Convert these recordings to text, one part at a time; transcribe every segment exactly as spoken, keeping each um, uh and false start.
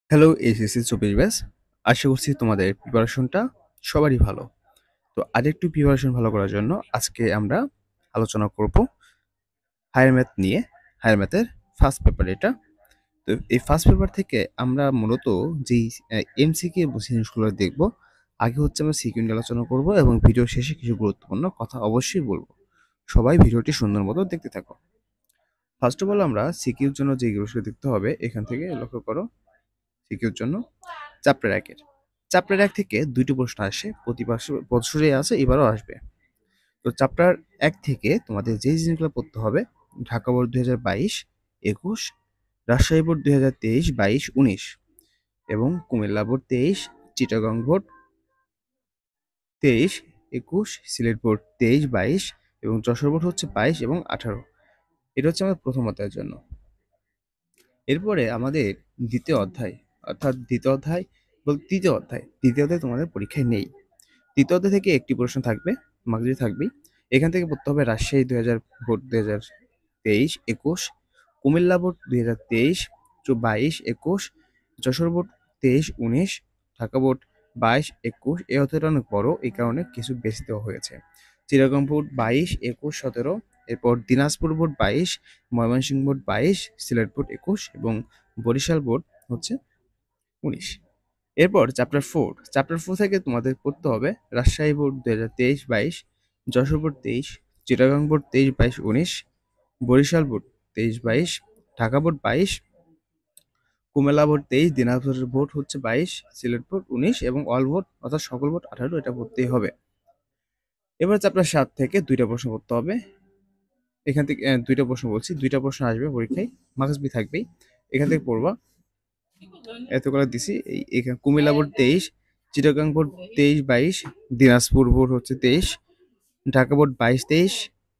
Hello HSC চব্বিশ batch. আশা করছি তোমাদের প্রিপারেশনটা সবারই ভালো। তো আরেকটু প্রিপারেশন ভালো করার জন্য আজকে আমরা আলোচনা করব হায়ার ম্যাথ নিয়ে। হায়ার ম্যাথের ফার্স্ট পেপার এটা। তো এই ফার্স্ট পেপার থেকে আমরা মূলত যেই এমসিকিউ জিনিসগুলো দেখব। আগে হচ্ছে আমরা সিকিউ নিয়ে আলোচনা করব এবং ভিডিও শেষে কিছু গুরুত্বপূর্ণ কথা অবশ্যই বলবো। সবাই ভিডিওটি সুন্দর মতো দেখতে থাকো। ফার্স্ট অফ অল আমরা সিকিউর জন্য যে জিনিসগুলো দেখতে হবে এখান থেকে লক্ষ্য করো। সিকিউর জন্য চ্যাপ্টার একের চ্যাপ্টার এক থেকে দুইটি প্রশ্ন আসে, প্রতি বছরে আছে, এবারও আসবে। তো চ্যাপ্টার এক থেকে তোমাদের যে জিনিসগুলো পড়তে হবে: ঢাকা বোর্ড দুই হাজার বাইশ একুশ, রাজশাহী বোর্ড দুই হাজার তেইশ বাইশ উনিশ, এবং কুমিল্লা বোর্ড তেইশ, চিটাগং বোর্ড তেইশ একুশ, সিলেট বোর্ড তেইশ বাইশ, এবং যশোর বোর্ড হচ্ছে বাইশ এবং আঠারো। এটা হচ্ছে আমাদের প্রথম অধ্যায়ের জন্য। এরপরে আমাদের দ্বিতীয় অধ্যায়, অর্থাৎ দ্বিতীয় অধ্যায় বলতে তৃতীয় অধ্যায় দ্বিতীয় অধ্যায় তোমাদের পরীক্ষায় নেই। তৃতীয় অধ্যায় থেকে একটি প্রশ্ন থাকবে, মার্কস থাকবেই। এখান থেকে পড়তে হবে রাজশাহী দুই হাজার বোর্ড দুই হাজার তেইশ একুশ, কুমিল্লা বোর্ড দুই হাজার তেইশ বাইশ একুশ, যশোর বোর্ড তেইশ উনিশ, ঢাকা বোর্ড বাইশ একুশ। এই অধ্যায়টা অনেক বড়, এই কারণে কিছু বেশি দেওয়া হয়েছে। চিটাগং বোর্ড বাইশ একুশ সতেরো, এরপর দিনাজপুর বোর্ড বাইশ, ময়মনসিংহ বোর্ড বাইশ, সিলেট বোর্ড একুশ এবং বরিশাল বোর্ড হচ্ছে উনিশ। এরপর চ্যাপ্টার ফোর চ্যাপ্টার ফোর থেকে তোমাদের পড়তে হবে রাজশাহী বোর্ড দুই হাজার তেইশ বাইশ, যশোর বোর্ড তেইশ, চিটাগাং বোর্ড তেইশ বাইশ উনিশ, বরিশাল বোর্ড তেইশ বাইশ, ঢাকা বোর্ড বাইশ, কুমিল্লা বোর্ড তেইশ, দিনাজপুর বোর্ড হচ্ছে বাইশ, সিলেট বোর্ড উনিশ এবং অল বোর্ড অর্থাৎ সকল বোর্ড আঠারো। এটা পড়তেই হবে। এবার চ্যাপ্টার সাত থেকে দুইটা প্রশ্ন পড়তে হবে। এখান থেকে দুইটা প্রশ্ন বলছি, দুইটা প্রশ্ন আসবে পরীক্ষায়, মার্কস বি থাকবেই। এখান থেকে পড়বা, এত করে দিছি। এখানে কুমিল্লা বোর্ড তেইশ, চিটাগাং বোর্ড তেইশ বাইশ, দিনাজপুর বোর্ড হচ্ছে তেইশ, ঢাকা বোর্ড বাইশ তেইশ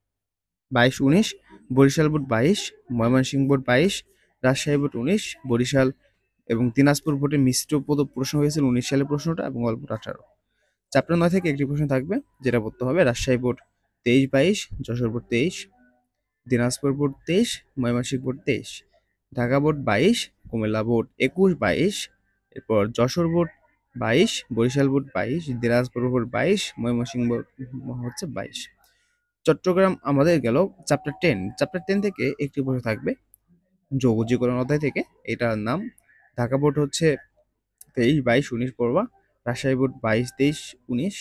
বাইশ উনিশ, বরিশাল বোর্ড বাইশ, ময়মনসিংহ বোর্ড বাইশ, রাজশাহী বোর্ড উনিশ, বরিশাল এবং দিনাজপুর বোর্ডে মিশ্র পদ প্রশ্ন হয়েছিল উনিশ সালের প্রশ্নটা, এবং অল্প আঠারো। চ্যাপ্টার নয় থেকে একটি প্রশ্ন থাকবে, যেটা পড়তে হবে রাজশাহী বোর্ড তেইশ বাইশ, যশোর বোর্ড তেইশ, দিনাজপুর বোর্ড তেইশ, ময়মনসিংহ বোর্ড তেইশ, ঢাকা বোর্ড বাইশ, কুমিল্লা বোর্ড একুশ বাইশ, এরপর যশোর বোর্ড বাইশ, বরিশাল বোর্ড বাইশ, দিনাজপুর বোর্ড বাইশ, ময়মনসিংহ বোর্ড হচ্ছে বাইশ। চট্টগ্রাম আমাদের গেল চ্যাপ্টার টেন চ্যাপ্টার টেন থেকে একটি প্রশ্ন থাকবে যৌগজীকরণ অধ্যায় থেকে। এটার নাম ঢাকা বোর্ড হচ্ছে তেইশ বাইশ উনিশ পড়বা, রাজশাহী বোর্ড বাইশ তেইশ উনিশ,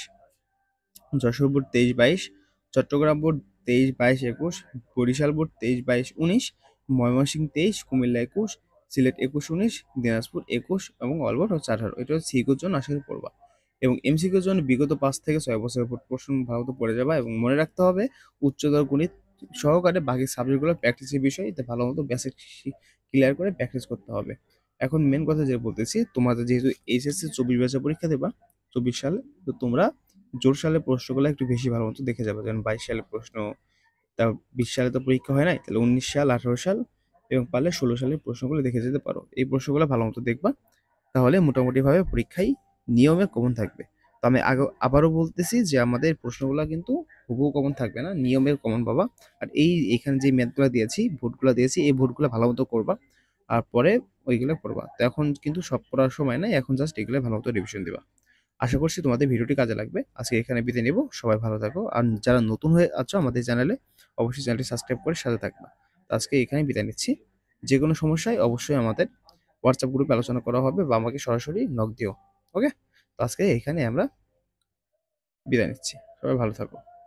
যশোর বোর্ড তেইশ বাইশ, চট্টগ্রাম বোর্ড তেইশ বাইশ একুশ, বরিশাল বোর্ড তেইশ বাইশ উনিশ, ময়মনসিংহ তেইশ, কুমিল্লা একুশ, সিলেট একুশ উনিশ, দিনাজপুর একুশ এবং অলবোর্ড হচ্ছে আঠারো। এটা হচ্ছে সিকিউর জন্য আশা করি পড়বা। এবং এমসিকিউর জন্য বিগত পাঁচ থেকে ছয় বছরের প্রশ্ন ভালো পড়ে যাবা, এবং মনে রাখতে হবে উচ্চতর গণিত সহকারে বাকি সাবজেক্টগুলো প্র্যাকটিসের বিষয়, এতে ভালো মতো বেসিক ক্লিয়ার করে প্র্যাকটিস করতে হবে। এখন মেন কথা যে বলতেছি, তোমাদের যেহেতু এইচএসসি চব্বিশ ব্যাচের পরীক্ষা দেবা চব্বিশ সালে, তো তোমরা জোর সালের প্রশ্নগুলো একটু বেশি ভালো মতো দেখে যাবে। যেমন বাইশ সালের প্রশ্ন, তা বিশ সালে তো পরীক্ষা হয় নাই, তাহলে উনিশ সাল আঠারো সাল এবং পারলে ষোলো সালের প্রশ্নগুলো দেখে যেতে পারো। এই প্রশ্নগুলো ভালো মতো দেখবা, তাহলে মোটামুটিভাবে পরীক্ষায় নিয়মে কমন থাকবে। তো আমি আগে আবারও বলতেছি যে আমাদের প্রশ্নগুলো কিন্তু হুবহু কমন থাকবে না, নিয়মের কমন পাবা। আর এই এখানে যে ম্যাথগুলো দিয়েছি, ভোটগুলো দিয়েছি, এই ভোটগুলো ভালো মতো করবা, আর পরে ওইগুলো করবা। তো এখন কিন্তু সব পড়ার সময় নাই, এখন জাস্ট এগুলো ভালো মতো রিভিশন দিবা। আশা করছি তোমাদের ভিডিওটি কাজে লাগবে। আজকে এখানে বিদায় নেব, সবাই ভালো থাকো। আর যারা নতুন হয়ে আছো আমাদের চ্যানেলে, অবশ্যই চ্যানেলটি সাবস্ক্রাইব করে সাথে থাকবা। তো আজকে এখানে বিদায় নিচ্ছি। যে কোনো সমস্যায় অবশ্যই আমাদের হোয়াটসঅ্যাপ গ্রুপে আলোচনা করা হবে, বা আমাকে সরাসরি নক দিও। ওকে, তো আজকে এখানে আমরা বিদায় নিচ্ছি, সবাই ভালো থাকো।